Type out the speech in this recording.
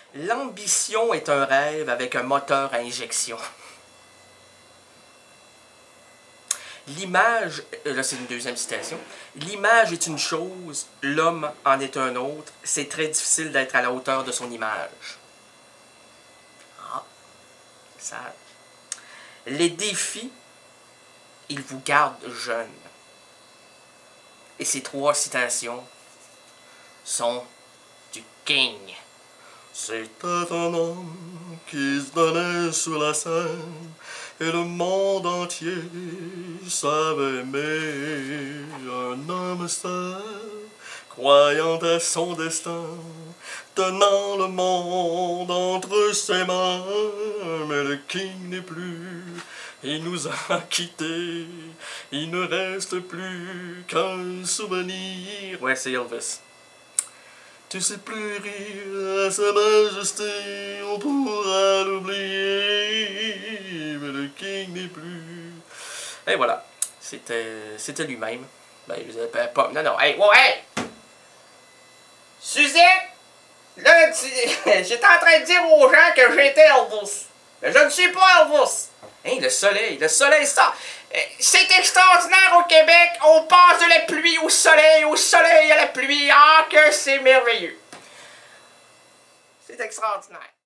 L'ambition est un rêve avec un moteur à injection. L'image, là c'est une deuxième citation, l'image est une chose, l'homme en est un autre, c'est très difficile d'être à la hauteur de son image. Ah, sage. Les défis, ils vous gardent jeune. Et ces trois citations sont du King. C'était un homme qui se donnait sur la scène, et le monde entier savait aimer. Un homme seul, croyant à son destin, tenant le monde entre ses mains. Mais le King n'est plus, il nous a quittés, il ne reste plus qu'un souvenir. Ouais, c'est Elvis. Tu sais plus rire à sa majesté, on pourra l'oublier, mais le King n'est plus. Et voilà, c'était lui-même. Ben, pas, non, hey, wow, hey! Suzette! Là, j'étais en train de dire aux gens que j'étais Elvis. Mais je ne suis pas Elvis. Hein, le soleil sort. C'est extraordinaire au Québec, on passe de la pluie au soleil à la pluie. Ah, que c'est merveilleux. C'est extraordinaire.